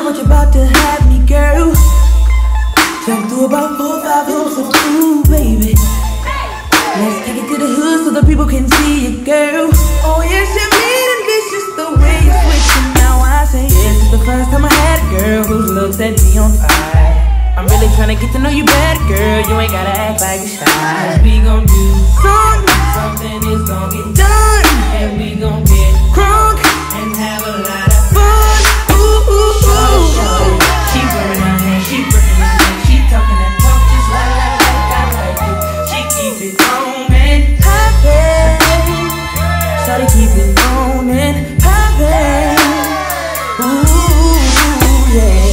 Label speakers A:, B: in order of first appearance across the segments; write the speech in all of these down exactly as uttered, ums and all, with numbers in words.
A: what you're about to have me, girl. Jump through about four, five hoops of ooh, baby. Let's take it to the hood so the people can see you, girl. Oh yes, you're mean and vicious the way you switch. And now I say yes, it's the first time I had a girl whose looks set me on fire. I'm really trying to get to know you better, girl. You ain't gotta act like you're shy. We gon' do something, something is gon' get done. And we gon' get crunk and have a lot of fun. Ooh, ooh, ooh. She wearing her hair, she breaking her neck, she talking that talk just like, like, like I like it. She keep it on and poppin'. Shawty keep it on and poppin'. Ooh, yeah.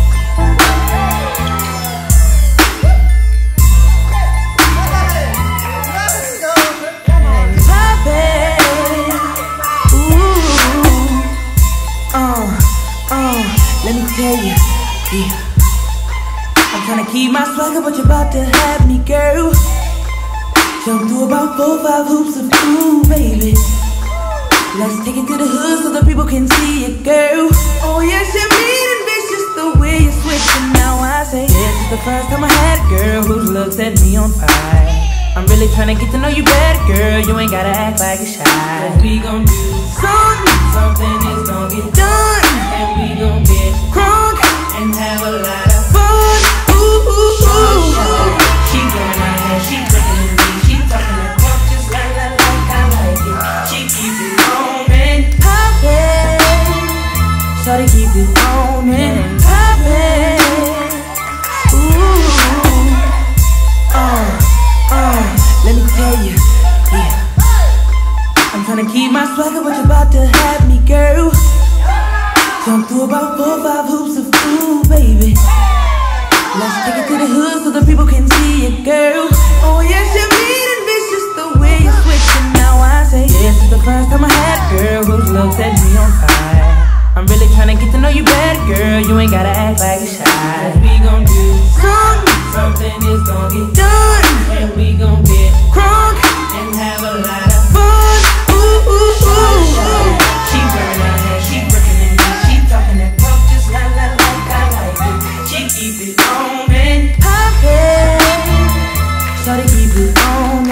A: Let me tell you, yeah. I'm tryna keep my swagger, but you're about to have me, girl. Jump through about four, five hoops of ooh, baby. Let's take it to the hood so the people can see you, girl. Oh yes, you're mean and vicious the way you switch. And now I say yes, it's the first time I had a girl whose looks set me on fire. I'm really tryna get to know you better, girl. You ain't gotta act like you're shy. Cause we gon' do something, something is gon' get done. And we gon' get crunk and have a lot of fun. Ooh, ooh, ooh. She wearing her hair, she breaking her knees, she talking that talk just like, like, like I like it. She keep it on and poppin'. Shawty keep it on and poppin'. Ooh, uh, uh, let me tell you, yeah. I'm tryna keep my swagger, but you're about to have me, girl. Jump through about four, five hoops of ooh, baby. Let's take it to the hood so the people can see you, girl. Oh yes, you're mean and vicious the way you switch. And now I say yes, it's the first time I had a girl whose looks set me on fire. I'm really trying to get to know you better, girl. You ain't gotta act like you're shy. Cause we gon' do something, something is gon' get done. And we gon' get crunk and have a lot of fun. Ooh, ooh, ooh. She wearing her hair, she breaking her knees, she talking that talk just like, like, like I like it. She keep it on and poppin'. Shawty keep it on